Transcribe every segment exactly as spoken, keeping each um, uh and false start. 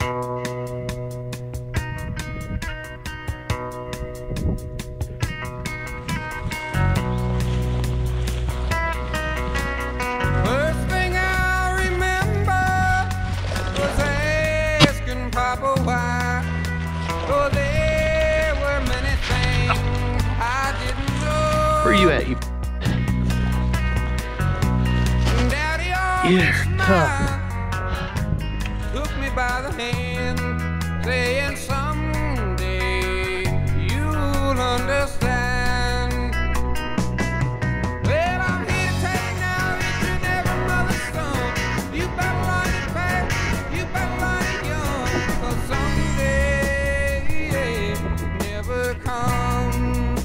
Where you at, you? Yeah, tough. Took me by the hand, saying someday you'll understand. Well, I'm here to tell you now that you're never mother's son. You better learn it fast, you better learn it young, 'cause someday it never comes.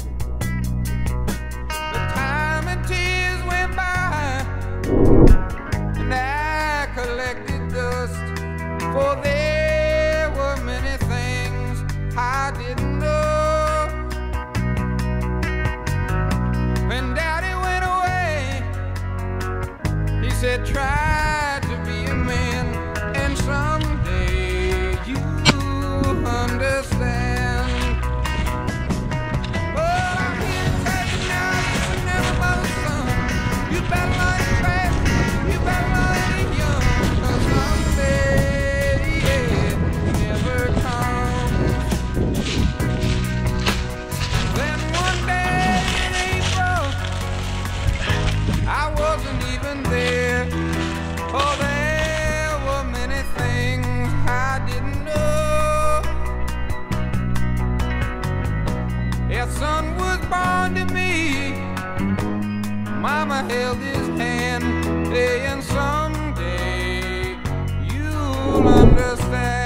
The time and tears went by, and I collected dust, for there were many things I didn't know. When Daddy went away, he said, try to be a man, and someday you'll understand. Well, I'm here to tell you now, you're never mother's son. You better learn it fast, you better learn it young, 'cause someday it never comes. Then one day in April, I wasn't even there, for there were many things I didn't know. A son was born to me, Mama held his hand, saying someday you'll understand.